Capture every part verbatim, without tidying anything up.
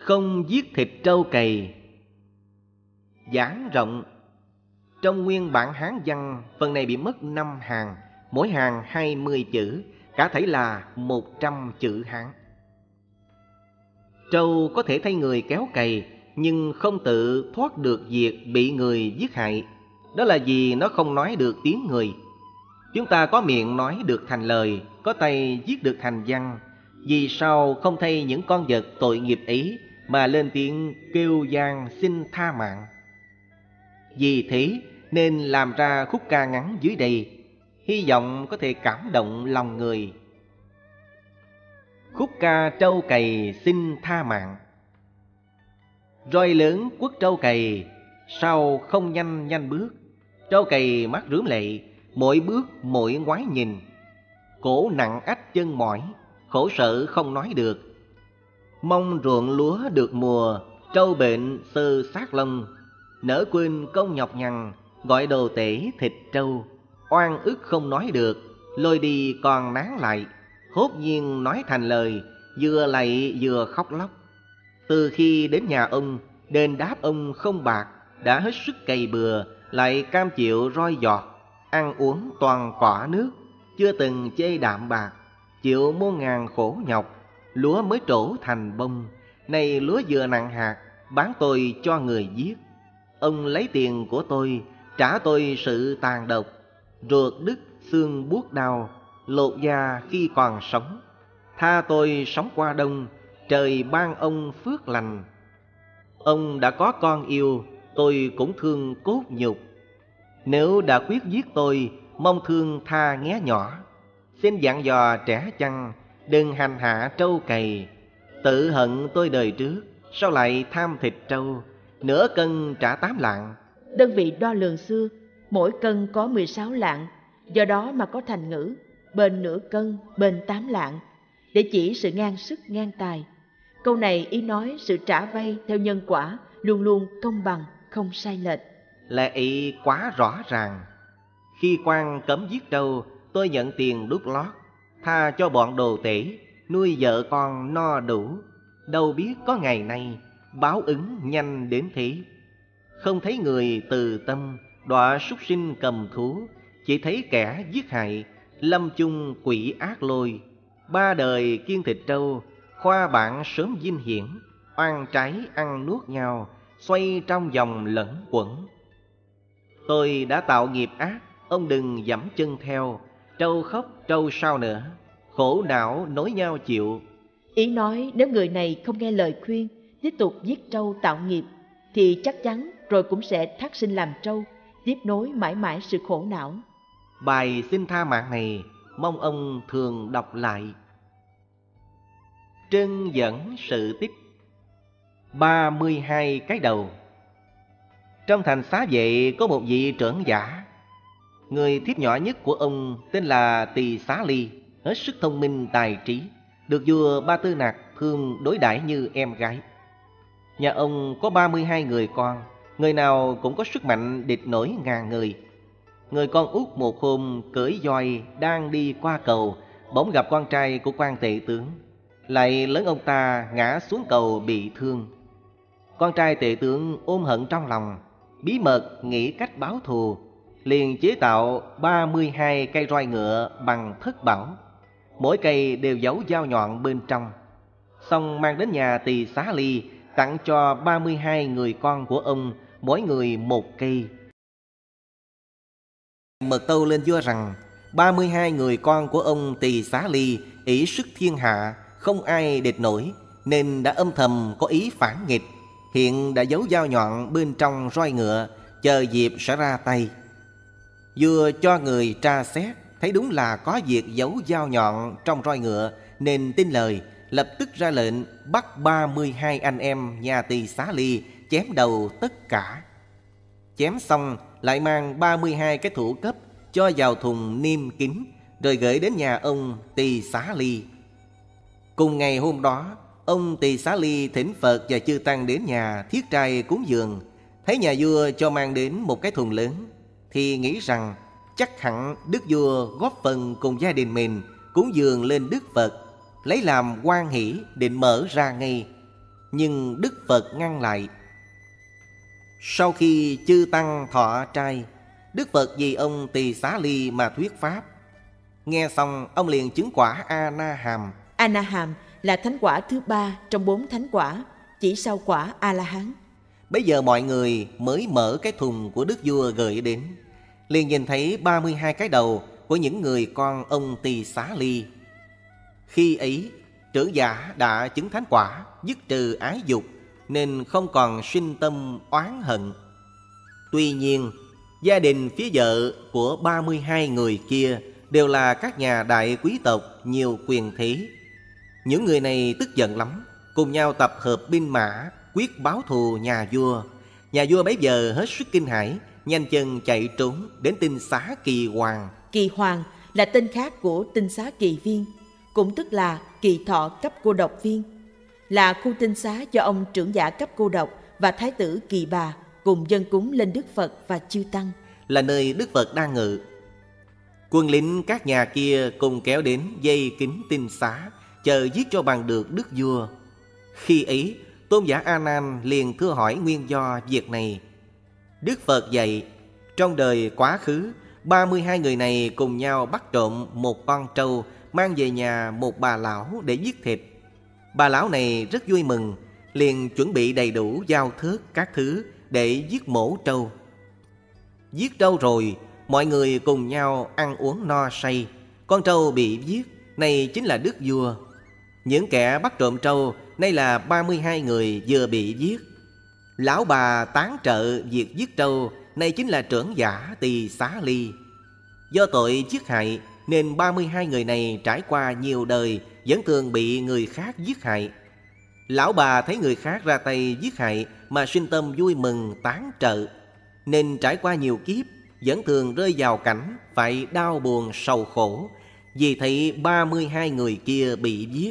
không giết thịt trâu cày. Giảng rộng. Trong nguyên bản Hán văn, phần này bị mất năm hàng, mỗi hàng hai mươi chữ, cả thảy là một trăm chữ Hán. Trâu có thể thay người kéo cày, nhưng không tự thoát được việc bị người giết hại. Đó là vì nó không nói được tiếng người. Chúng ta có miệng nói được thành lời, có tay viết được thành văn. Vì sao không thay những con vật tội nghiệp ấy mà lên tiếng kêu van xin tha mạng? Vì thế nên làm ra khúc ca ngắn dưới đây, hy vọng có thể cảm động lòng người. Khúc ca trâu cày xin tha mạng. Roi lớn quất trâu cày, sao không nhanh nhanh bước. Trâu cày mắt rướm lệ, mỗi bước mỗi ngoái nhìn. Cổ nặng ách chân mỏi, khổ sở không nói được. Mong ruộng lúa được mùa, trâu bệnh sơ sát lông. Nỡ quên công nhọc nhằn, gọi đồ tể thịt trâu. Oan ức không nói được, lôi đi còn nán lại. Hốt nhiên nói thành lời, vừa lạy vừa khóc lóc. Từ khi đến nhà ông, đền đáp ông không bạc, đã hết sức cày bừa, lại cam chịu roi giọt. Ăn uống toàn cỏ nước, chưa từng chê đạm bạc. Chịu muôn ngàn khổ nhọc, lúa mới trổ thành bông. Này lúa vừa nặng hạt, bán tôi cho người giết. Ông lấy tiền của tôi, trả tôi sự tàn độc. Ruột đứt xương buốt đau, lột da khi còn sống. Tha tôi sống qua đông, trời ban ông phước lành. Ông đã có con yêu, tôi cũng thương cốt nhục. Nếu đã quyết giết tôi, mong thương tha nghé nhỏ. Xin dặn dò trẻ chăng, đừng hành hạ trâu cày. Tự hận tôi đời trước, sao lại tham thịt trâu. Nửa cân trả tám lạng. Đơn vị đo lường xưa, mỗi cân có mười sáu lạng. Do đó mà có thành ngữ bên nửa cân, bên tám lạng, để chỉ sự ngang sức ngang tài. Câu này ý nói sự trả vay theo nhân quả luôn luôn công bằng, không sai lệch. Là ý quá rõ ràng. Khi quan cấm giết trâu, tôi nhận tiền đút lót, tha cho bọn đồ tể, nuôi vợ con no đủ. Đâu biết có ngày nay, báo ứng nhanh đến thế. Không thấy người từ tâm, đọa súc sinh cầm thú, chỉ thấy kẻ giết hại, lâm chung quỷ ác lôi. Ba đời kiêng thịt trâu, khoa bạn sớm vinh hiển. Oan trái ăn nuốt nhau, xoay trong vòng lẫn quẩn. Tôi đã tạo nghiệp ác, ông đừng dẫm chân theo. Trâu khóc trâu sao nữa, khổ não nối nhau chịu. Ý nói nếu người này không nghe lời khuyên, tiếp tục giết trâu tạo nghiệp, thì chắc chắn rồi cũng sẽ thác sinh làm trâu, tiếp nối mãi mãi sự khổ não. Bài xin tha mạng này, mong ông thường đọc lại. Trân dẫn sự tích. Ba mươi hai cái đầu. Trong thành Xá Vệ có một vị trưởng giả. Người thiếp nhỏ nhất của ông tên là Tỳ Xá Ly, hết sức thông minh tài trí, được vua Ba Tư Nặc thương đối đãi như em gái. Nhà ông có ba mươi hai người con, người nào cũng có sức mạnh địch nổi ngàn người. Người con út một hôm cưỡi voi đang đi qua cầu, bỗng gặp con trai của quan tể tướng, lại lớn ông ta ngã xuống cầu bị thương. Con trai tể tướng ôm hận trong lòng, bí mật nghĩ cách báo thù, liền chế tạo ba mươi hai cây roi ngựa bằng thất bảo, mỗi cây đều giấu dao nhọn bên trong. Xong mang đến nhà Tỳ Xá Ly, tặng cho ba mươi hai người con của ông, mỗi người một cây. Mật tâu lên vua rằng ba mươi hai người con của ông Tỳ Xá Ly ỷ sức thiên hạ, không ai địch nổi, nên đã âm thầm có ý phản nghịch. Hiện đã giấu dao nhọn bên trong roi ngựa, chờ dịp sẽ ra tay. Vua cho người tra xét, thấy đúng là có việc giấu dao nhọn trong roi ngựa, nên tin lời, lập tức ra lệnh bắt ba mươi hai anh em nhà Tỳ Xá Ly chém đầu tất cả. Chém xong lại mang ba mươi hai cái thủ cấp cho vào thùng niêm kín, rồi gửi đến nhà ông Tỳ Xá Ly. Cùng ngày hôm đó, ông Tỳ Xá Ly thỉnh Phật và chư tăng đến nhà thiết trai cúng dường. Thấy nhà vua cho mang đến một cái thùng lớn, thì nghĩ rằng chắc hẳn đức vua góp phần cùng gia đình mình cúng dường lên Đức Phật, lấy làm hoan hỷ định mở ra ngay. nhưng Đức Phật ngăn lại. Sau khi chư tăng thọ trai, Đức Phật vì ông Tỳ Xá Ly mà thuyết pháp. Nghe xong ông liền chứng quả A-na-hàm. A-na-hàm là thánh quả thứ ba trong bốn thánh quả, chỉ sau quả A-la-hán. Bây giờ mọi người mới mở cái thùng của Đức Vua gửi đến, liền nhìn thấy ba mươi hai cái đầu của những người con ông Tỳ Xá Ly. Khi ấy trưởng giả đã chứng thánh quả, dứt trừ ái dục, nên không còn sinh tâm oán hận. Tuy nhiên gia đình phía vợ của ba mươi hai người kia đều là các nhà đại quý tộc nhiều quyền thế. Những người này tức giận lắm, cùng nhau tập hợp binh mã quyết báo thù nhà vua. Nhà vua bấy giờ hết sức kinh hãi, nhanh chân chạy trốn đến tinh xá Kỳ Hoàng. Kỳ Hoàng là tên khác của tinh xá Kỳ Viên, cũng tức là Kỳ Thọ cấp cô độc viên, là khu tinh xá do ông trưởng giả cấp cô độc và thái tử Kỳ Bà cùng dân cúng lên Đức Phật và chư tăng, là nơi Đức Phật đang ngự. Quân lính các nhà kia cùng kéo đến dây kính tinh xá, chờ giết cho bằng được đức vua. Khi ấy tôn giả A Nan liền thưa hỏi nguyên do việc này. Đức Phật dạy, trong đời quá khứ, ba mươi hai người này cùng nhau bắt trộm một con trâu, mang về nhà một bà lão để giết thịt. Bà lão này rất vui mừng, liền chuẩn bị đầy đủ dao thớt các thứ để giết mổ trâu. Giết trâu rồi, mọi người cùng nhau ăn uống no say. Con trâu bị giết, này chính là đức vua. Những kẻ bắt trộm trâu, nay là ba mươi hai người vừa bị giết. Lão bà tán trợ việc giết trâu, nay chính là trưởng giả Tỳ Xá Ly. Do tội giết hại, nên ba mươi hai người này trải qua nhiều đời vẫn thường bị người khác giết hại. Lão bà thấy người khác ra tay giết hại mà sinh tâm vui mừng tán trợ, nên trải qua nhiều kiếp vẫn thường rơi vào cảnh phải đau buồn sầu khổ vì thấy ba mươi hai người kia bị giết.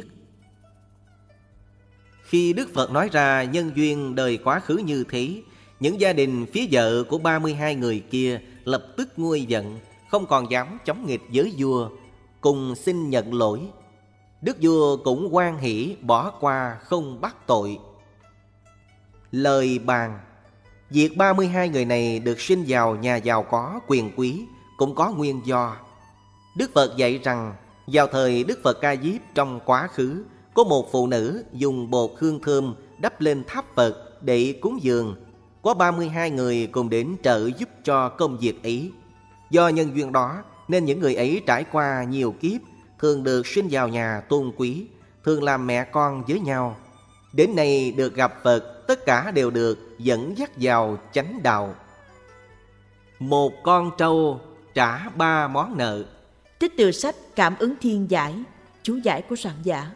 Khi Đức Phật nói ra nhân duyên đời quá khứ như thế, những gia đình phía vợ của ba mươi hai người kia lập tức nguôi giận, không còn dám chống nghịch với vua, cùng xin nhận lỗi. Đức vua cũng hoan hỷ bỏ qua không bắt tội. Lời bàn: việc ba mươi hai người này được sinh vào nhà giàu có quyền quý cũng có nguyên do. Đức Phật dạy rằng vào thời Đức Phật Ca Diếp trong quá khứ, có một phụ nữ dùng bột hương thơm đắp lên tháp Phật để cúng dường. Có ba mươi hai người cùng đến trợ giúp cho công việc ấy. Do nhân duyên đó nên những người ấy trải qua nhiều kiếp, thường được sinh vào nhà tôn quý, thường làm mẹ con với nhau. Đến nay được gặp Phật, tất cả đều được dẫn dắt vào chánh đạo. Một con trâu trả ba món nợ. Trích từ sách Cảm ứng thiên giải, chú giải của soạn giả.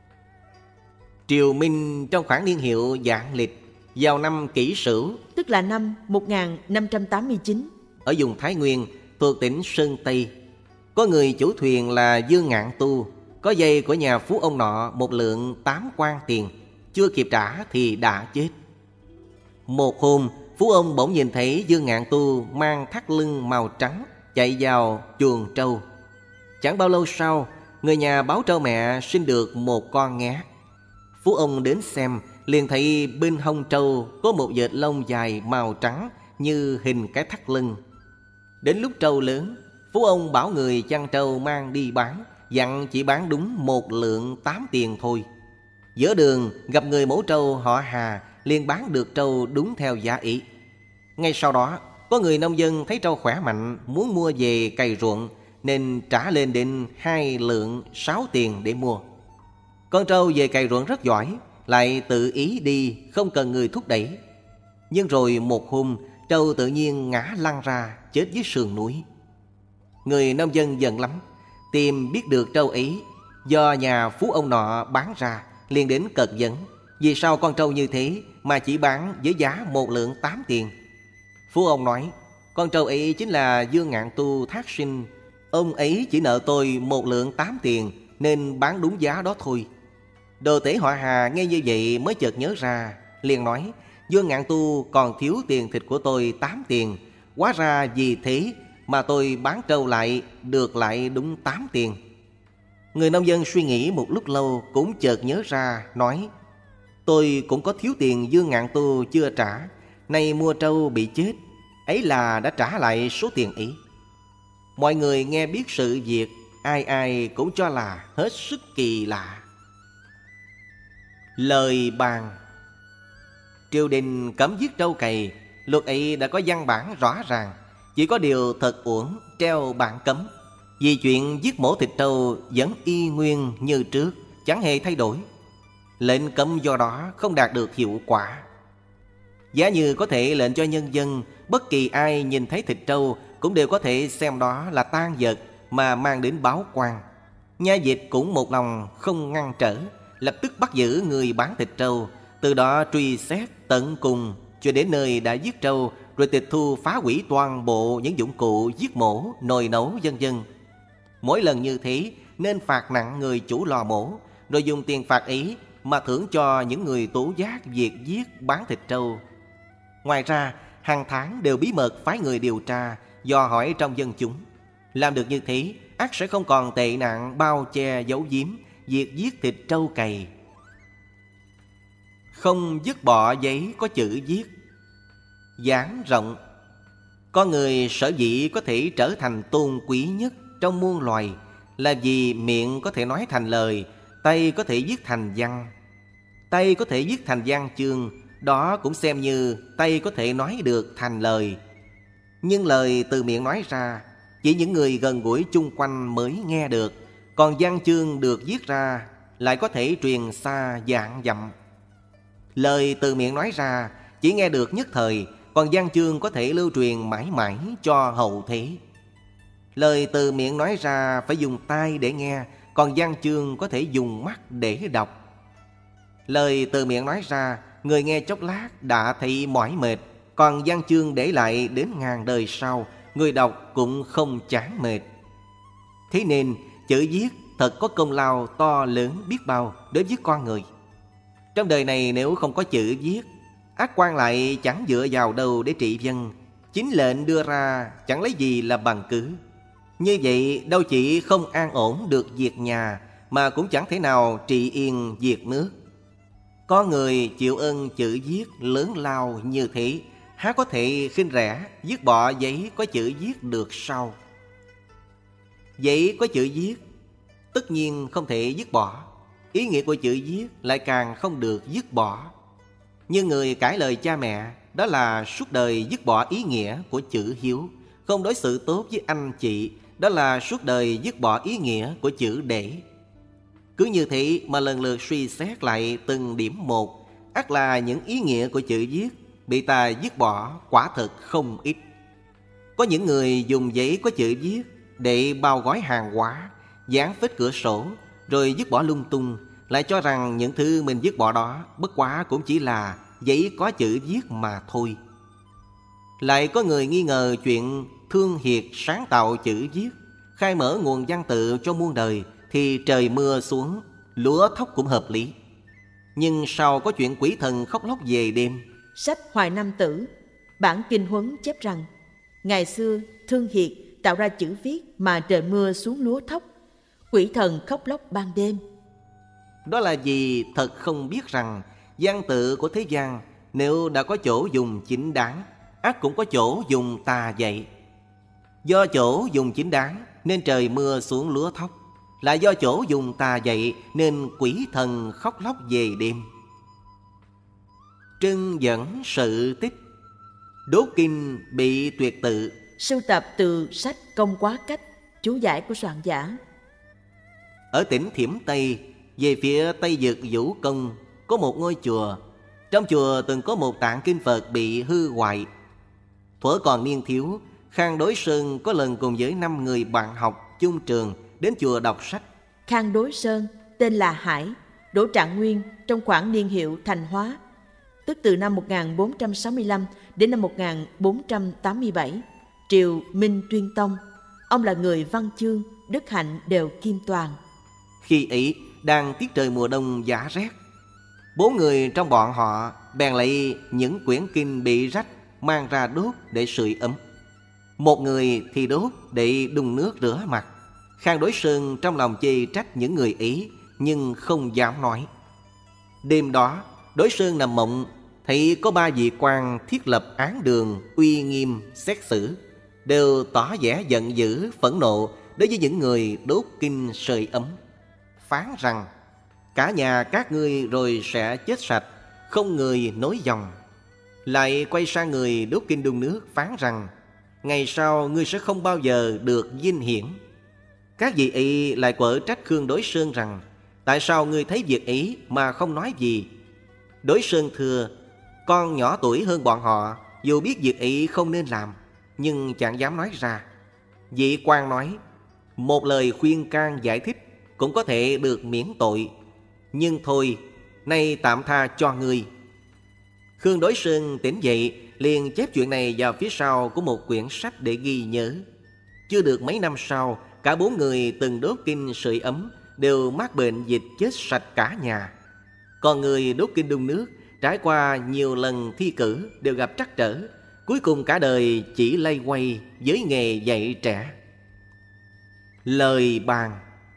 Triều Minh trong khoảng niên hiệu Vạn Lịch, vào năm Kỷ Sửu, tức là năm một nghìn năm trăm tám mươi chín, ở vùng Thái Nguyên thuộc tỉnh Sơn Tây, có người chủ thuyền là Dương Ngạn Tu, có dây của nhà phú ông nọ một lượng tám quan tiền, chưa kịp trả thì đã chết. Một hôm, phú ông bỗng nhìn thấy Dương Ngạn Tu mang thắt lưng màu trắng chạy vào chuồng trâu. Chẳng bao lâu sau, người nhà báo trâu mẹ sinh được một con nghé. Phú ông đến xem, liền thấy bên hông trâu có một vệt lông dài màu trắng như hình cái thắt lưng. Đến lúc trâu lớn, phú ông bảo người chăn trâu mang đi bán, dặn chỉ bán đúng một lượng tám tiền thôi. Giữa đường gặp người mổ trâu họ Hà, liền bán được trâu đúng theo giá ý. Ngay sau đó, có người nông dân thấy trâu khỏe mạnh, muốn mua về cày ruộng, nên trả lên đến hai lượng sáu tiền để mua. Con trâu về cày ruộng rất giỏi, lại tự ý đi, không cần người thúc đẩy. Nhưng rồi một hôm, trâu tự nhiên ngã lăn ra, chết dưới sườn núi. Người nông dân giận lắm, tìm biết được trâu ấy do nhà phú ông nọ bán ra, liền đến cật vấn: vì sao con trâu như thế mà chỉ bán với giá một lượng tám tiền? Phú ông nói: con trâu ấy chính là Dương Ngạn Tu thác sinh. Ông ấy chỉ nợ tôi một lượng tám tiền, nên bán đúng giá đó thôi. Đồ tể họ Hà nghe như vậy mới chợt nhớ ra, liền nói: Dương Ngạn Tu còn thiếu tiền thịt của tôi tám tiền. Hóa ra vì thế mà tôi bán trâu lại được lại đúng tám tiền. Người nông dân suy nghĩ một lúc lâu cũng chợt nhớ ra, nói: Tôi cũng có thiếu tiền Dương Ngạn Tu chưa trả, nay mua trâu bị chết, ấy là đã trả lại số tiền ấy. Mọi người nghe biết sự việc, ai ai cũng cho là hết sức kỳ lạ. Lời bàn. Triều đình cấm giết trâu cày, luật ấy đã có văn bản rõ ràng, chỉ có điều thật uổng treo bản cấm. Vì chuyện giết mổ thịt trâu vẫn y nguyên như trước, chẳng hề thay đổi. Lệnh cấm do đó không đạt được hiệu quả. Giá như có thể lệnh cho nhân dân, bất kỳ ai nhìn thấy thịt trâu cũng đều có thể xem đó là tang vật mà mang đến báo quan. Nha dịch cũng một lòng không ngăn trở, lập tức bắt giữ người bán thịt trâu, từ đó truy xét tận cùng cho đến nơi đã giết trâu, rồi tịch thu phá hủy toàn bộ những dụng cụ giết mổ, nồi nấu vân vân. Mỗi lần như thế nên phạt nặng người chủ lò mổ, rồi dùng tiền phạt ấy mà thưởng cho những người tố giác việc giết bán thịt trâu. Ngoài ra, hàng tháng đều bí mật phái người điều tra, dò hỏi trong dân chúng. Làm được như thế, ắt sẽ không còn tệ nạn bao che giấu giếm việc giết thịt trâu cày. Không dứt bỏ giấy có chữ viết. Giảng rộng. Con người sở dĩ có thể trở thành tôn quý nhất trong muôn loài là vì miệng có thể nói thành lời, tay có thể viết thành văn. Tay có thể viết thành văn chương, đó cũng xem như tay có thể nói được thành lời. Nhưng lời từ miệng nói ra chỉ những người gần gũi chung quanh mới nghe được, còn văn chương được viết ra lại có thể truyền xa vạn dặm. Lời từ miệng nói ra chỉ nghe được nhất thời, còn văn chương có thể lưu truyền mãi mãi cho hậu thế. Lời từ miệng nói ra phải dùng tai để nghe, còn văn chương có thể dùng mắt để đọc. Lời từ miệng nói ra, người nghe chốc lát đã thấy mỏi mệt, còn văn chương để lại đến ngàn đời sau, người đọc cũng không chán mệt. Thế nên chữ viết thật có công lao to lớn biết bao đối với con người. Trong đời này nếu không có chữ viết, ác quan lại chẳng dựa vào đâu để trị dân. Chính lệnh đưa ra chẳng lấy gì là bằng cứ. Như vậy đâu chỉ không an ổn được việc nhà, mà cũng chẳng thể nào trị yên việc nước. Có người chịu ơn chữ viết lớn lao như thế, há có thể khinh rẻ dứt bỏ giấy có chữ viết được sao? Giấy có chữ viết tất nhiên không thể dứt bỏ, ý nghĩa của chữ viết lại càng không được dứt bỏ. Như người cãi lời cha mẹ, đó là suốt đời dứt bỏ ý nghĩa của chữ hiếu. Không đối xử tốt với anh chị, đó là suốt đời dứt bỏ ý nghĩa của chữ để. Cứ như thế mà lần lượt suy xét lại từng điểm một, ắt là những ý nghĩa của chữ viết bị ta dứt bỏ quả thật không ít. Có những người dùng giấy có chữ viết để bao gói hàng hóa, dán phết cửa sổ, rồi dứt bỏ lung tung, lại cho rằng những thứ mình dứt bỏ đó bất quá cũng chỉ là giấy có chữ viết mà thôi. Lại có người nghi ngờ chuyện Thương Hiệt sáng tạo chữ viết, khai mở nguồn văn tự cho muôn đời, thì trời mưa xuống, lúa thóc cũng hợp lý. Nhưng sau có chuyện quỷ thần khóc lóc về đêm. Sách Hoài Nam Tử, bản Kinh Huấn chép rằng, ngày xưa Thương Hiệt tạo ra chữ viết mà trời mưa xuống lúa thóc, quỷ thần khóc lóc ban đêm. Đó là vì thật không biết rằng văn tự của thế gian nếu đã có chỗ dùng chính đáng, ắt cũng có chỗ dùng tà dạy. Do chỗ dùng chính đáng nên trời mưa xuống lúa thóc, lại do chỗ dùng tà dạy nên quỷ thần khóc lóc về đêm. Trưng dẫn sự tích. Đốt kinh bị tuyệt tự. Sưu tập từ sách Công Quá Cách, chú giải của soạn giả. Ở tỉnh Thiểm Tây, về phía Tây vực Vũ Công, có một ngôi chùa. Trong chùa từng có một tạng kinh Phật bị hư hoại. Thuở còn niên thiếu, Khang Đối Sơn có lần cùng với năm người bạn học chung trường đến chùa đọc sách. Khang Đối Sơn tên là Hải, Đỗ Trạng Nguyên trong khoảng niên hiệu Thành Hóa, tức từ năm một nghìn bốn trăm sáu mươi lăm đến năm một nghìn bốn trăm tám mươi bảy, triều Minh Tuyên Tông. Ông là người văn chương, đức hạnh đều kim toàn. Khi ấy đang tiết trời mùa đông giá rét, bốn người trong bọn họ bèn lấy những quyển kinh bị rách mang ra đốt để sưởi ấm. Một người thì đốt để đun nước rửa mặt. Khang Đối Sơn trong lòng chê trách những người ấy, nhưng không dám nói. Đêm đó Đối Sơn nằm mộng, thấy có ba vị quan thiết lập án đường, uy nghiêm, xét xử, đều tỏ vẻ giận dữ, phẫn nộ đối với những người đốt kinh sưởi ấm, phán rằng cả nhà các ngươi rồi sẽ chết sạch, không người nối dòng. Lại quay sang người đốt kinh đun nước phán rằng ngày sau ngươi sẽ không bao giờ được vinh hiển. Các vị ấy lại quở trách Khương Đối Sơn rằng tại sao ngươi thấy việc ấy mà không nói gì. Đối Sơn thưa, con nhỏ tuổi hơn bọn họ, dù biết việc ấy không nên làm, nhưng chẳng dám nói ra. Vị quan nói, một lời khuyên can giải thích cũng có thể được miễn tội, nhưng thôi, nay tạm tha cho ngươi. Khương Đối Sơn tỉnh dậy, liền chép chuyện này vào phía sau của một quyển sách để ghi nhớ. Chưa được mấy năm sau, cả bốn người từng đốt kinh sưởi ấm đều mắc bệnh dịch chết sạch cả nhà. Còn người đốt kinh đun nước trải qua nhiều lần thi cử đều gặp trắc trở, cuối cùng cả đời chỉ lay quay với nghề dạy trẻ. Lời bàn.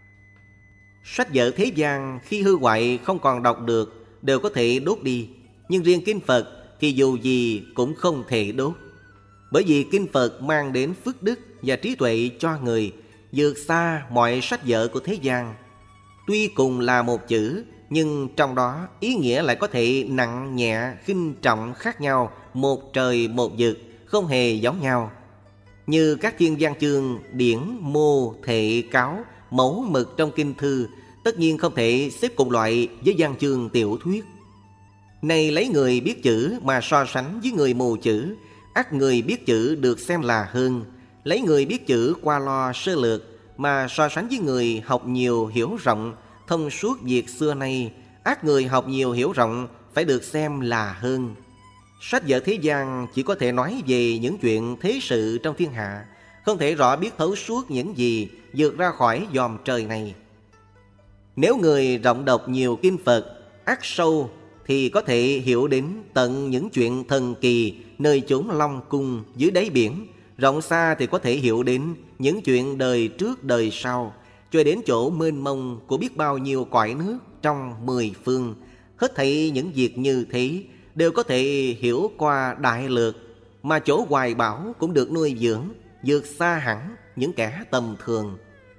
Sách vở thế gian khi hư hoại không còn đọc được đều có thể đốt đi, nhưng riêng kinh Phật thì dù gì cũng không thể đốt. Bởi vì kinh Phật mang đến phước đức và trí tuệ cho người, vượt xa mọi sách vở của thế gian. Tuy cùng là một chữ, nhưng trong đó ý nghĩa lại có thể nặng nhẹ, khinh trọng khác nhau, một trời một vực, không hề giống nhau. Như các thiên văn chương, điển, mô, thệ, cáo, mẫu mực trong kinh thư, tất nhiên không thể xếp cùng loại với văn chương tiểu thuyết. Này lấy người biết chữ mà so sánh với người mù chữ, ắt người biết chữ được xem là hơn. Lấy người biết chữ qua lo sơ lược mà so sánh với người học nhiều hiểu rộng, thông suốt việc xưa nay, ắt người học nhiều hiểu rộng phải được xem là hơn. Sách vở thế gian chỉ có thể nói về những chuyện thế sự trong thiên hạ, không thể rõ biết thấu suốt những gì vượt ra khỏi dòm trời này. Nếu người rộng đọc nhiều kinh Phật, ắt sâu thì có thể hiểu đến tận những chuyện thần kỳ nơi chốn Long Cung dưới đáy biển. Rộng xa thì có thể hiểu đến những chuyện đời trước đời sau, cho đến chỗ mênh mông của biết bao nhiêu cõi nước trong mười phương. Hết thảy những việc như thế đều có thể hiểu qua đại lược, mà chỗ hoài bão cũng được nuôi dưỡng, vượt xa hẳn những kẻ tầm thường.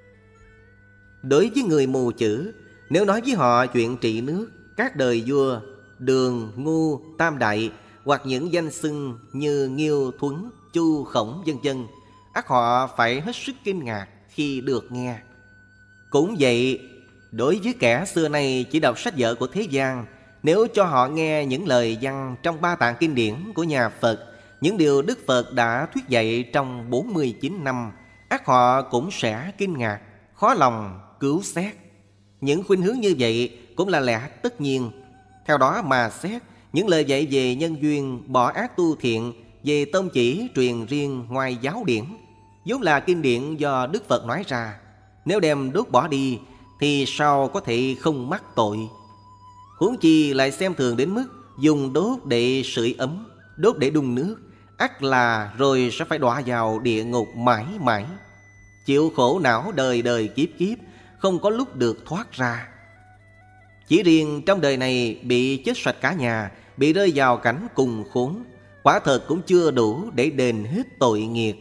Đối với người mù chữ, nếu nói với họ chuyện trị nước, các đời vua, Đường, Ngu, Tam Đại, hoặc những danh xưng như Nghiêu, Thuấn, Chu, Khổng vân vân, ắt họ phải hết sức kinh ngạc khi được nghe. Cũng vậy, đối với kẻ xưa nay chỉ đọc sách vở của thế gian, nếu cho họ nghe những lời văn trong ba tạng kinh điển của nhà Phật, những điều Đức Phật đã thuyết dạy trong bốn mươi chín năm, ắt họ cũng sẽ kinh ngạc, khó lòng cứu xét. Những khuynh hướng như vậy cũng là lẽ tất nhiên. Theo đó mà xét, những lời dạy về nhân duyên, bỏ ác tu thiện, về tông chỉ truyền riêng ngoài giáo điển, vốn là kinh điển do Đức Phật nói ra. Nếu đem đốt bỏ đi thì sao có thể không mắc tội? Huống chi lại xem thường đến mức dùng đốt để sưởi ấm, đốt để đun nước, ắt là rồi sẽ phải đọa vào địa ngục mãi mãi, chịu khổ não đời đời kiếp kiếp, không có lúc được thoát ra. Chỉ riêng trong đời này bị chết sạch cả nhà, bị rơi vào cảnh cùng khốn, quả thật cũng chưa đủ để đền hết tội nghiệp.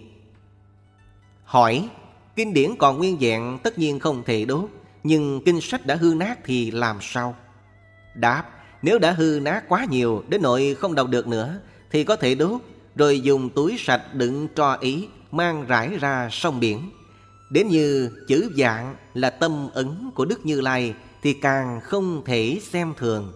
Hỏi, kinh điển còn nguyên vẹn tất nhiên không thể đốt, nhưng kinh sách đã hư nát thì làm sao? Đáp, nếu đã hư nát quá nhiều đến nỗi không đọc được nữa thì có thể đốt, rồi dùng túi sạch đựng tro ý mang rải ra sông biển. Đến như chữ vạn là tâm ấn của Đức Như Lai thì càng không thể xem thường.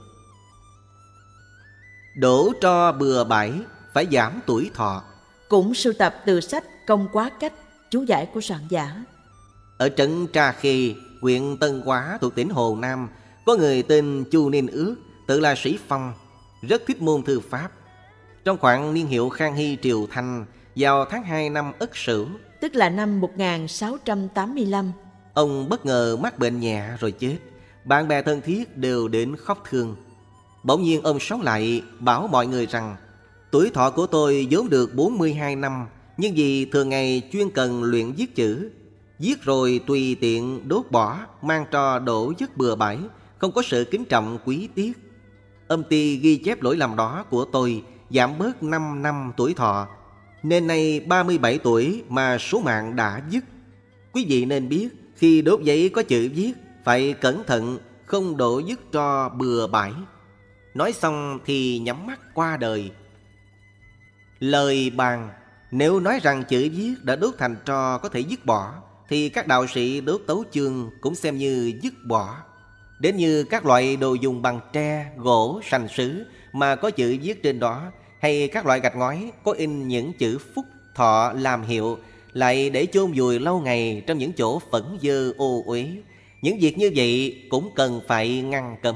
Đổ tro bừa bãi phải giảm tuổi thọ. Cũng sưu tập từ sách Công Quá Cách, chú giải của soạn giả. Ở trấn Tra Khê, huyện Tân Hóa thuộc tỉnh Hồ Nam, có người tên Chu Ninh Ước, tự là sĩ phong, rất thích môn thư pháp. Trong khoảng niên hiệu Khang Hy Triều Thanh, vào tháng hai năm Ất Sửu, tức là năm một nghìn sáu trăm tám mươi lăm, ông bất ngờ mắc bệnh nhẹ rồi chết. Bạn bè thân thiết đều đến khóc thương. Bỗng nhiên ông sống lại, bảo mọi người rằng tuổi thọ của tôi vốn được bốn mươi hai năm, nhưng vì thường ngày chuyên cần luyện viết chữ, viết rồi tùy tiện đốt bỏ, mang tro đổ vứt bừa bãi, không có sự kính trọng quý tiếc. Âm ty ghi chép lỗi lầm đó của tôi, giảm bớt năm năm tuổi thọ, nên nay ba mươi bảy tuổi mà số mạng đã dứt. Quý vị nên biết, khi đốt giấy có chữ viết, phải cẩn thận, không đổ dứt tro bừa bãi. Nói xong thì nhắm mắt qua đời. Lời bàn: nếu nói rằng chữ viết đã đốt thành tro có thể dứt bỏ, thì các đạo sĩ đốt tấu chương cũng xem như dứt bỏ. Đến như các loại đồ dùng bằng tre, gỗ, sành sứ mà có chữ viết trên đó, hay các loại gạch ngói có in những chữ phúc, thọ làm hiệu, lại để chôn vùi lâu ngày trong những chỗ phẫn dơ ô uế, những việc như vậy cũng cần phải ngăn cấm.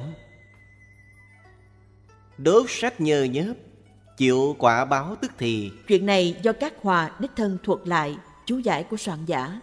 Đốt sách nhơ nhớp, chịu quả báo tức thì. Chuyện này do Các Hòa đích thân thuật lại, chú giải của soạn giả.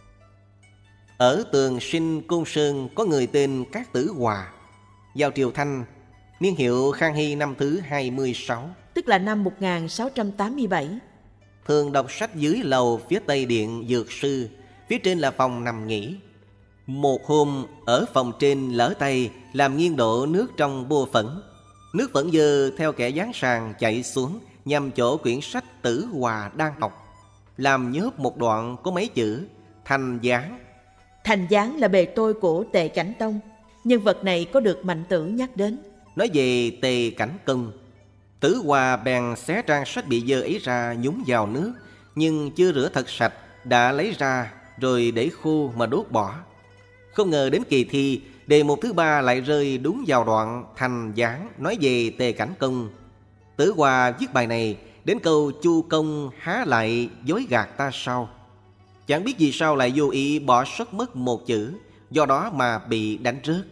Ở Tường Sinh Côn Sơn có người tên Cát Tử Hòa, vào triều Thanh, niên hiệu Khang Hy năm thứ hai mươi sáu, tức là năm một nghìn sáu trăm tám mươi bảy. thường đọc sách dưới lầu phía tây điện dược sư, phía trên là phòng nằm nghỉ. Một hôm ở phòng trên lỡ tay làm nghiêng đổ nước trong bô phẫn. Nước phẫn dơ theo kẻ giáng sàng chảy xuống nhằm chỗ quyển sách Tử Hòa đang học, làm nhớp một đoạn có mấy chữ Thành Giáng. Thành Giáng là bề tôi của Tề Cảnh Tông. Nhân vật này có được Mạnh Tử nhắc đến. Nói về Tề Cảnh Công, Tử Hòa bèn xé trang sách bị dơ ấy ra nhúng vào nước, nhưng chưa rửa thật sạch, đã lấy ra rồi để khô mà đốt bỏ. Không ngờ đến kỳ thi, đề mục thứ ba lại rơi đúng vào đoạn Thành Giáng nói về Tề Cảnh Công. Tử Hòa viết bài này đến câu Chu công há lại dối gạt ta sao. Chẳng biết vì sao lại vô ý bỏ sót mất một chữ, do đó mà bị đánh rớt.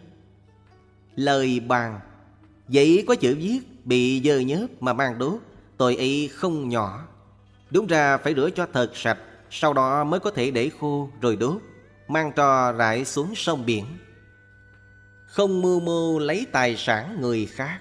Lời bàn: giấy có chữ viết bị dơ nhớp mà mang đốt, tội ấy không nhỏ. Đúng ra phải rửa cho thật sạch, sau đó mới có thể để khô rồi đốt, mang tro rải xuống sông biển. Không mưu mô lấy tài sản người khác.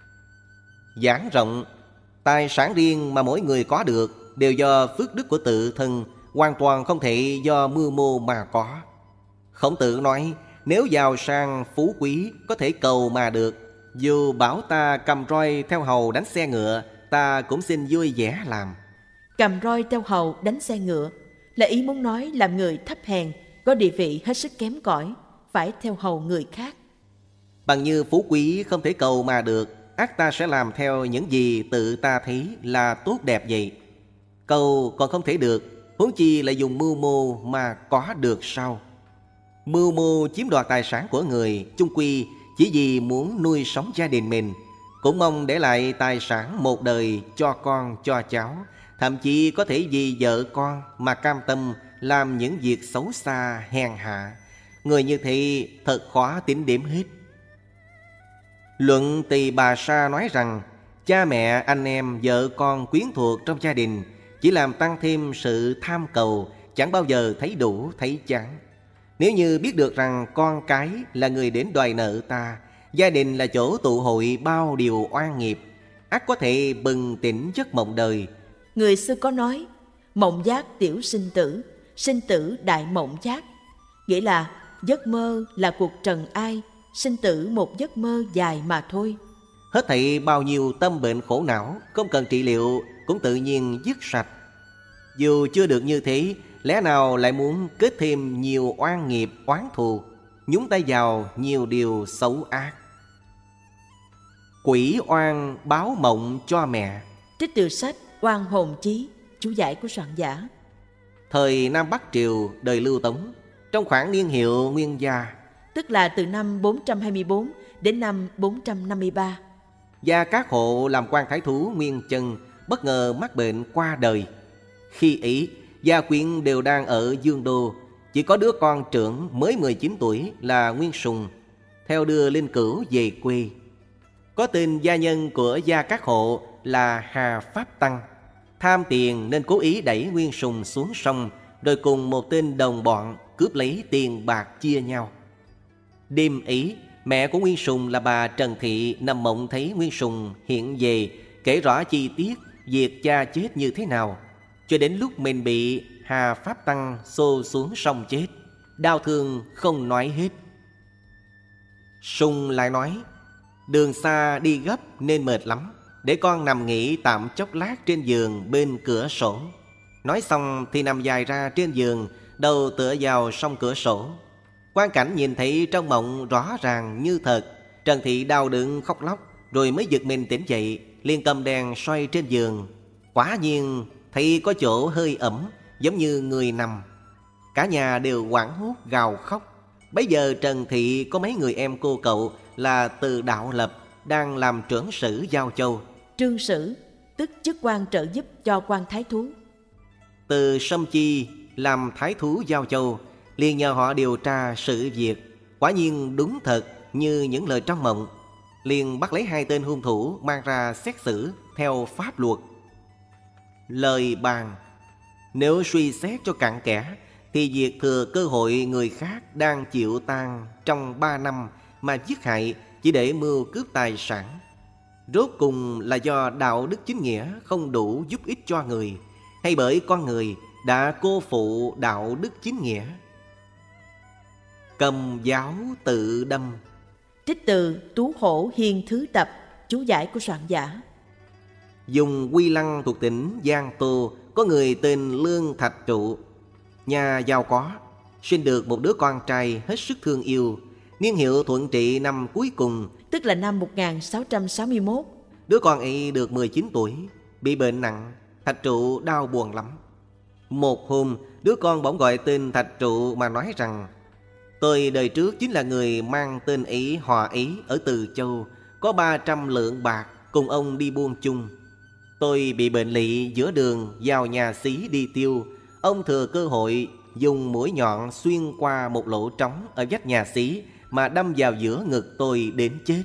Giảng rộng: tài sản riêng mà mỗi người có được đều do phước đức của tự thân, hoàn toàn không thể do mưu mô mà có. Khổng Tử nói, nếu giàu sang phú quý có thể cầu mà được, dù bảo ta cầm roi theo hầu đánh xe ngựa, ta cũng xin vui vẻ làm. Cầm roi theo hầu đánh xe ngựa là ý muốn nói làm người thấp hèn, có địa vị hết sức kém cỏi, phải theo hầu người khác. Bằng như phú quý không thể cầu mà được, ắt ta sẽ làm theo những gì tự ta thấy là tốt đẹp vậy. Cầu còn không thể được, huống chi lại dùng mưu mô mà có được sao? Mưu mô chiếm đoạt tài sản của người, chung quy chỉ vì muốn nuôi sống gia đình mình, cũng mong để lại tài sản một đời cho con cho cháu, thậm chí có thể vì vợ con mà cam tâm làm những việc xấu xa hèn hạ. Người như thế thật khó tính điểm hết. Luận Tỳ Bà Sa nói rằng, cha mẹ, anh em, vợ con, quyến thuộc trong gia đình chỉ làm tăng thêm sự tham cầu, chẳng bao giờ thấy đủ, thấy chán. Nếu như biết được rằng con cái là người đến đòi nợ ta, gia đình là chỗ tụ hội bao điều oan nghiệp, ắt có thể bừng tỉnh giấc mộng đời. Người xưa có nói, mộng giác tiểu sinh tử, sinh tử đại mộng giác. Nghĩa là giấc mơ là cuộc trần ai, sinh tử một giấc mơ dài mà thôi. Hết thảy bao nhiêu tâm bệnh khổ não, không cần trị liệu cũng tự nhiên dứt sạch. Dù chưa được như thế, lẽ nào lại muốn kết thêm nhiều oan nghiệp oán thù, nhúng tay vào nhiều điều xấu ác. Quỷ oan báo mộng cho mẹ. Trích từ sách Oan Hồn Chí, chú giải của soạn giả. Thời Nam Bắc Triều đời Lưu Tống, trong khoảng niên hiệu Nguyên Gia, tức là từ năm bốn trăm hai mươi bốn đến năm bốn trăm năm mươi ba, Gia Cát Hộ làm quan thái thú Nguyên Chân bất ngờ mắc bệnh qua đời. Khi ấy, gia quyến đều đang ở Dương Đô, chỉ có đứa con trưởng mới mười chín tuổi là Nguyên Sùng theo đưa Linh Cữu về quê. Có tên gia nhân của Gia Cát Hộ là Hà Pháp Tăng, tham tiền nên cố ý đẩy Nguyên Sùng xuống sông, rồi cùng một tên đồng bọn cướp lấy tiền bạc chia nhau. Đêm ấy, mẹ của Nguyên Sùng là bà Trần Thị nằm mộng thấy Nguyên Sùng hiện về, kể rõ chi tiết việc cha chết như thế nào, cho đến lúc mình bị Hà Pháp Tăng xô xuống sông chết, đau thương không nói hết. Sùng lại nói, Đường xa đi gấp nên mệt lắm, để con nằm nghỉ tạm chốc lát trên giường bên cửa sổ. Nói xong thì nằm dài ra trên giường, đầu tựa vào song cửa sổ. Quang cảnh nhìn thấy trong mộng rõ ràng như thật. Trần Thị đau đớn khóc lóc, rồi mới giật mình tỉnh dậy, liền cầm đèn soi trên giường. Quả nhiên thấy có chỗ hơi ẩm, giống như người nằm. Cả nhà đều hoảng hốt gào khóc. Bấy giờ Trần Thị có mấy người em cô cậu là Từ Đạo Lập đang làm trưởng sử Giao Châu. Trương Sử tức chức quan trợ giúp cho quan thái thú. Từ Sâm Chi làm thái thú Giao Châu, liền nhờ họ điều tra sự việc. Quả nhiên đúng thật như những lời trong mộng. Liền bắt lấy hai tên hung thủ mang ra xét xử theo pháp luật. Lời bàn: nếu suy xét cho cặn kẽ thì việc thừa cơ hội người khác đang chịu tang trong ba năm mà giết hại chỉ để mưu cướp tài sản, rốt cùng là do đạo đức chính nghĩa không đủ giúp ích cho người, hay bởi con người đã cô phụ đạo đức chính nghĩa. Cầm giáo tự đâm. Trích từ Tú Hổ Hiên Thứ Tập, chú giải của soạn giả. Dùng Quy Lăng thuộc tỉnh Giang Tô, có người tên Lương Thạch Trụ, nhà giàu có, sinh được một đứa con trai hết sức thương yêu. Niên hiệu Thuận Trị năm cuối cùng, tức là năm một nghìn sáu trăm sáu mươi mốt. Đứa con ấy được mười chín tuổi, bị bệnh nặng. Thạch Trụ đau buồn lắm. Một hôm, đứa con bỗng gọi tên Thạch Trụ mà nói rằng: tôi đời trước chính là người mang tên ấy họ ấy ở Từ Châu, có ba trăm lượng bạc, cùng ông đi buôn chung. Tôi bị bệnh lị giữa đường vào nhà xí đi tiêu. Ông thừa cơ hội dùng mũi nhọn xuyên qua một lỗ trống ở vách nhà xí mà đâm vào giữa ngực tôi đến chết.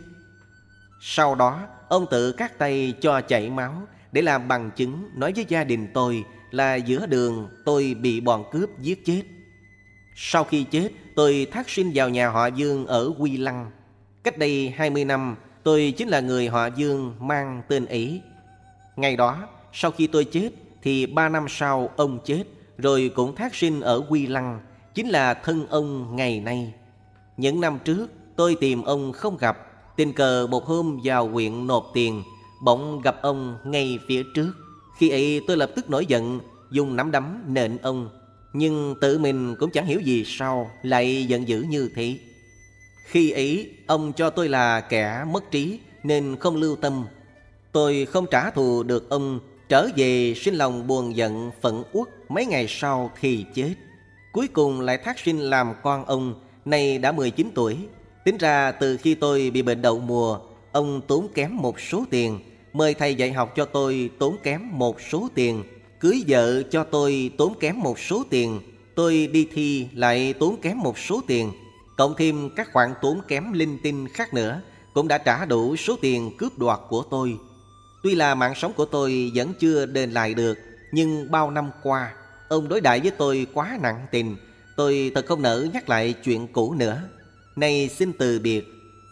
Sau đó ông tự cắt tay cho chảy máu để làm bằng chứng nói với gia đình tôi là giữa đường tôi bị bọn cướp giết chết. Sau khi chết, tôi thác sinh vào nhà họ Dương ở Quy Lăng. Cách đây hai mươi năm, tôi chính là người họ Dương mang tên ấy. Ngày đó, sau khi tôi chết thì ba năm sau ông chết, rồi cũng thác sinh ở Quy Lăng, chính là thân ông ngày nay. Những năm trước tôi tìm ông không gặp, tình cờ một hôm vào huyện nộp tiền, bỗng gặp ông ngay phía trước. Khi ấy tôi lập tức nổi giận, dùng nắm đấm nện ông, nhưng tự mình cũng chẳng hiểu gì sao lại giận dữ như thế. Khi ấy ông cho tôi là kẻ mất trí nên không lưu tâm. Tôi không trả thù được ông, trở về sinh lòng buồn giận phẫn uất, mấy ngày sau thì chết. Cuối cùng lại thác sinh làm con ông, nay đã mười chín tuổi. Tính ra từ khi tôi bị bệnh đậu mùa, ông tốn kém một số tiền, mời thầy dạy học cho tôi tốn kém một số tiền, cưới vợ cho tôi tốn kém một số tiền, tôi đi thi lại tốn kém một số tiền, cộng thêm các khoản tốn kém linh tinh khác nữa, cũng đã trả đủ số tiền cướp đoạt của tôi. Tuy là mạng sống của tôi vẫn chưa đền lại được, nhưng bao năm qua ông đối đãi với tôi quá nặng tình, tôi thật không nỡ nhắc lại chuyện cũ nữa. Nay xin từ biệt.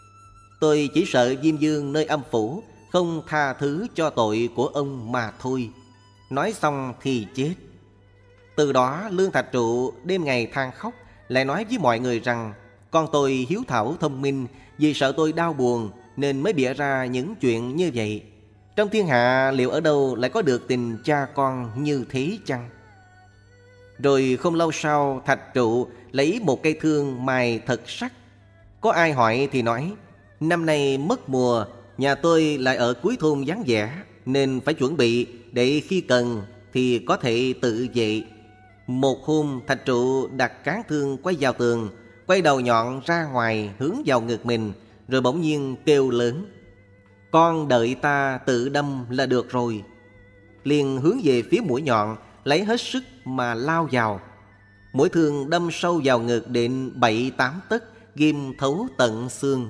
Tôi chỉ sợ Diêm Vương nơi âm phủ không tha thứ cho tội của ông mà thôi. Nói xong thì chết. Từ đó Lương Thạch Trụ đêm ngày than khóc, lại nói với mọi người rằng con tôi hiếu thảo thông minh, vì sợ tôi đau buồn nên mới bịa ra những chuyện như vậy. Trong thiên hạ liệu ở đâu lại có được tình cha con như thế chăng? Rồi không lâu sau, Thạch Trụ lấy một cây thương mài thật sắc. Có ai hỏi thì nói: năm nay mất mùa, nhà tôi lại ở cuối thôn vắng vẻ, nên phải chuẩn bị để khi cần thì có thể tự vệ. Một hôm Thạch Trụ đặt cán thương quay vào tường, quay đầu nhọn ra ngoài hướng vào ngực mình, rồi bỗng nhiên kêu lớn: con đợi ta tự đâm là được rồi. Liền hướng về phía mũi nhọn, lấy hết sức mà lao vào. Mũi thương đâm sâu vào ngực đến bảy tám tấc, ghim thấu tận xương.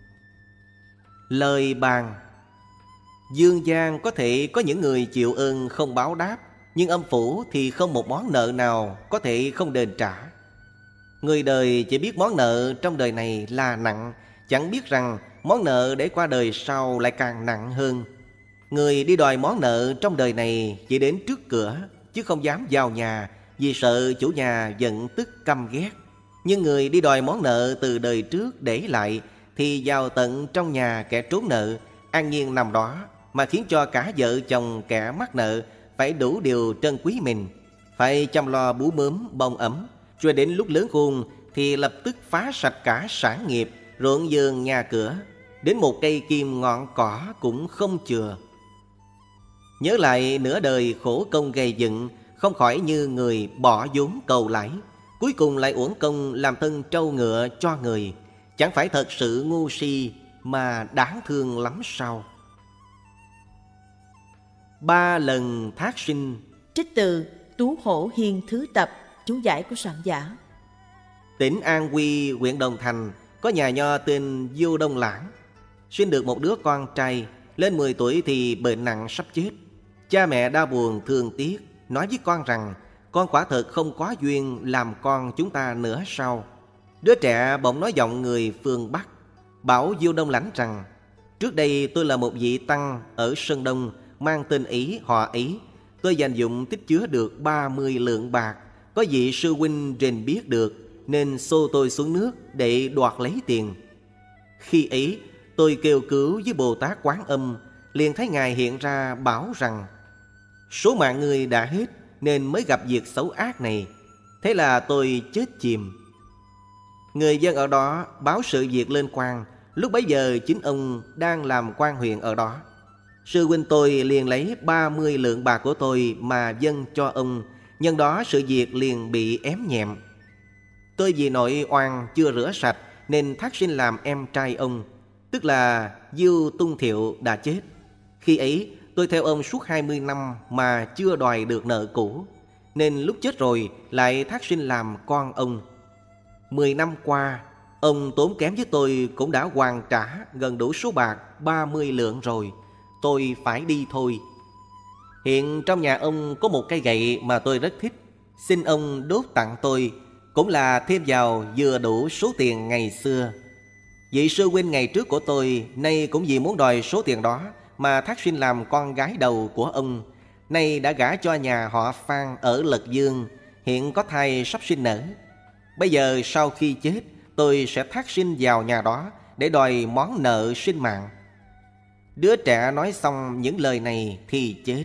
Lời bàn: dương gian có thể có những người chịu ơn không báo đáp, nhưng âm phủ thì không một món nợ nào có thể không đền trả. Người đời chỉ biết món nợ trong đời này là nặng, chẳng biết rằng món nợ để qua đời sau lại càng nặng hơn. Người đi đòi món nợ trong đời này chỉ đến trước cửa, chứ không dám vào nhà, vì sợ chủ nhà giận tức căm ghét. Nhưng người đi đòi món nợ từ đời trước để lại thì vào tận trong nhà kẻ trốn nợ, an nhiên nằm đó, mà khiến cho cả vợ chồng kẻ mắc nợ phải đủ điều trân quý mình, phải chăm lo bú mớm bông ấm, cho đến lúc lớn khôn thì lập tức phá sạch cả sản nghiệp, ruộng vườn nhà cửa, đến một cây kim ngọn cỏ cũng không chừa. Nhớ lại nửa đời khổ công gây dựng, không khỏi như người bỏ vốn cầu lãi, cuối cùng lại uổng công làm thân trâu ngựa cho người, chẳng phải thật sự ngu si mà đáng thương lắm sao? Ba lần thác sinh. Trích từ Tú Hổ Hiên Thứ Tập, chú giải của soạn giả. Tỉnh An Quy, huyện Đồng Thành, có nhà nho tên Vô Đông Lãng. Sinh được một đứa con trai, lên mười tuổi thì bệnh nặng sắp chết. Cha mẹ đau buồn thương tiếc, nói với con rằng con quả thật không có duyên làm con chúng ta nữa sao. Đứa trẻ bỗng nói giọng người phương Bắc, bảo Vô Đông Lãnh rằng: trước đây tôi là một vị tăng ở Sơn Đông, mang tên Ý họ Ý. Tôi dành dụm tích chứa được ba mươi lượng bạc. Có vị sư huynh rình biết được, nên xô tôi xuống nước để đoạt lấy tiền. Khi ấy tôi kêu cứu với Bồ Tát Quán Âm, liền thấy Ngài hiện ra bảo rằng: số mạng người đã hết nên mới gặp việc xấu ác này. Thế là tôi chết chìm. Người dân ở đó báo sự việc lên quan. Lúc bấy giờ chính ông đang làm quan huyện ở đó. Sư huynh tôi liền lấy ba mươi lượng bạc của tôi mà dâng cho ông. Nhân đó sự việc liền bị ém nhẹm. Tôi vì nội oan chưa rửa sạch nên thác sinh làm em trai ông, tức là Diêu Tung Thiệu đã chết. Khi ấy tôi theo ông suốt hai mươi năm mà chưa đòi được nợ cũ, nên lúc chết rồi lại thác sinh làm con ông. Mười năm qua, ông tốn kém với tôi cũng đã hoàn trả gần đủ số bạc ba mươi lượng rồi. Tôi phải đi thôi. Hiện trong nhà ông có một cây gậy mà tôi rất thích, xin ông đốt tặng tôi, cũng là thêm vào vừa đủ số tiền ngày xưa. Vị sư huynh ngày trước của tôi nay cũng vì muốn đòi số tiền đó mà thác sinh làm con gái đầu của ông. Nay đã gả cho nhà họ Phan ở Lật Dương, hiện có thai sắp sinh nở. Bây giờ sau khi chết, tôi sẽ thác sinh vào nhà đó để đòi món nợ sinh mạng. Đứa trẻ nói xong những lời này thì chết.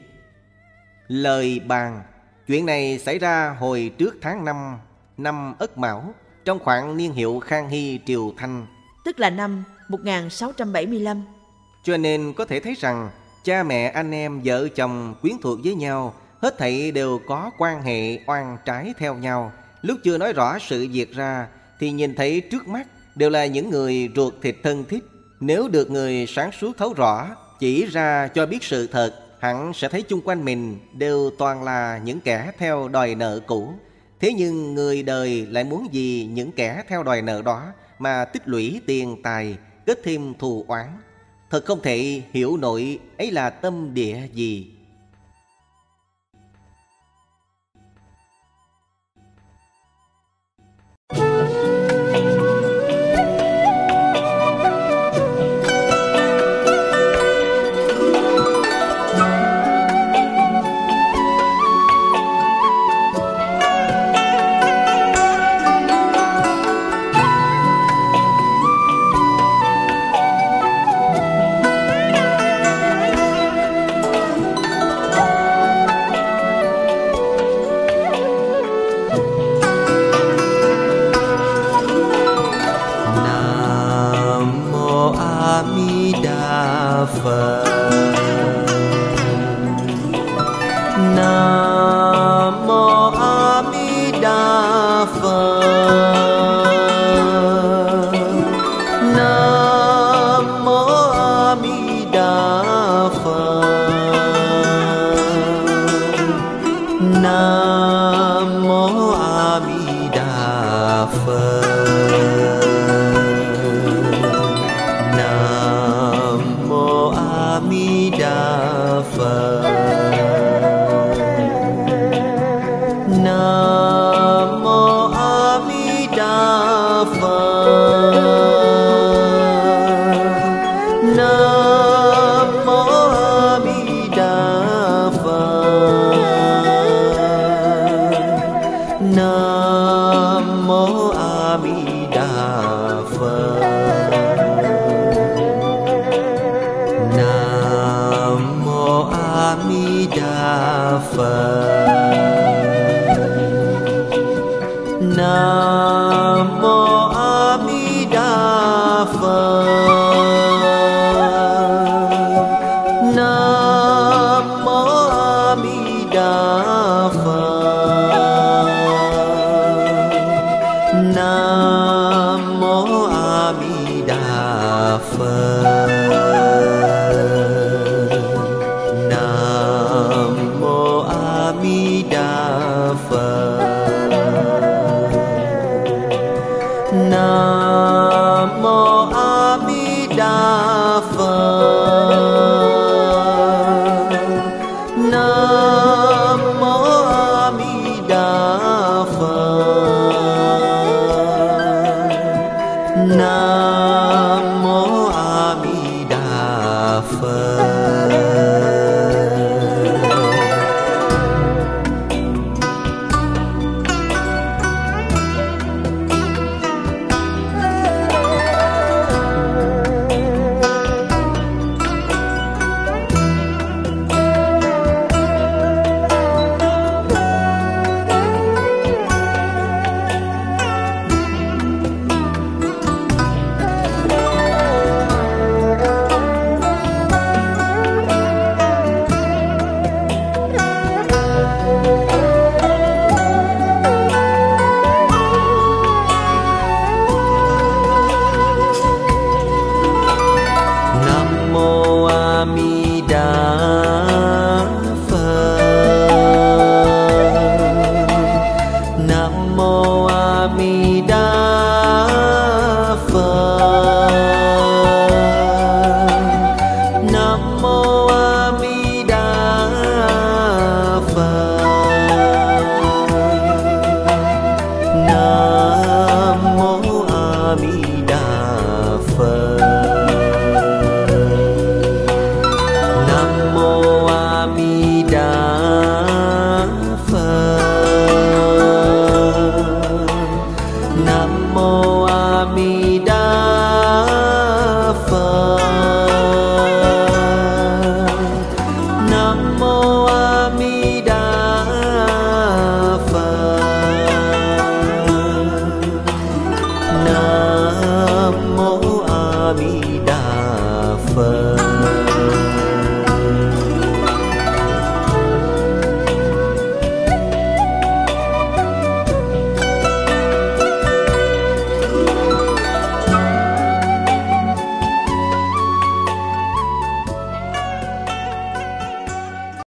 Lời bàn: chuyện này xảy ra hồi trước tháng năm, năm Ất Mão, trong khoảng niên hiệu Khang Hy Triều Thanh, tức là năm một nghìn sáu trăm bảy mươi lăm. Cho nên có thể thấy rằng cha mẹ anh em vợ chồng quyến thuộc với nhau, hết thảy đều có quan hệ oan trái theo nhau. Lúc chưa nói rõ sự việc ra thì nhìn thấy trước mắt đều là những người ruột thịt thân thích. Nếu được người sáng suốt thấu rõ, chỉ ra cho biết sự thật, hẳn sẽ thấy chung quanh mình đều toàn là những kẻ theo đòi nợ cũ. Thế nhưng người đời lại muốn vì những kẻ theo đòi nợ đó mà tích lũy tiền tài, kết thêm thù oán. Thật không thể hiểu nổi ấy là tâm địa gì. Nam mô A Di Đà Phật. Đà Phật. Nam mô A Di Đà Phật. Nam mô A Di Đà Phật. Nam mô A Di Đà Phật. Nam mô A Di Đà Phật.